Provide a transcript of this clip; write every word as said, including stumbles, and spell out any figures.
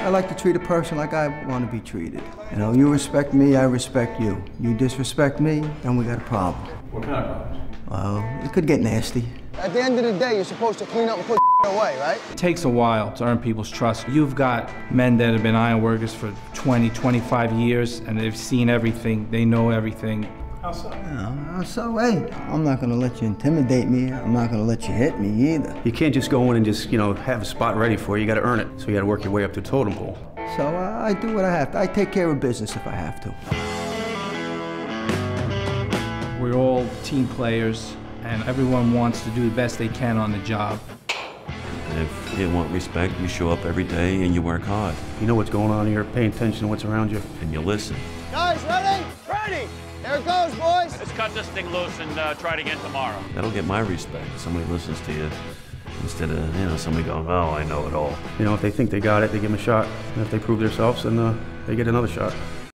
I like to treat a person like I want to be treated. You know, you respect me, I respect you. You disrespect me, then we got a problem. What kind of problems? Well, it could get nasty. At the end of the day, you're supposed to clean up and put away, right? It takes a while to earn people's trust. You've got men that have been iron workers for twenty, twenty-five years, and they've seen everything, they know everything. How so? Uh, so, hey, I'm not gonna let you intimidate me. I'm not gonna let you hit me either. You can't just go in and just, you know, have a spot ready for you. You gotta earn it. So you gotta work your way up the totem pole. So uh, I do what I have to. I take care of business if I have to. We're all team players, and everyone wants to do the best they can on the job. And if you want respect, you show up every day and you work hard. You know what's going on here, pay attention to what's around you. And you listen. Guys, ready? Ready! There it goes, boys! Let's cut this thing loose and uh, try it again tomorrow. That'll get my respect. Somebody listens to you instead of, you know, somebody going, oh, I know it all. You know, if they think they got it, they give them a shot. And if they prove themselves, then uh, they get another shot.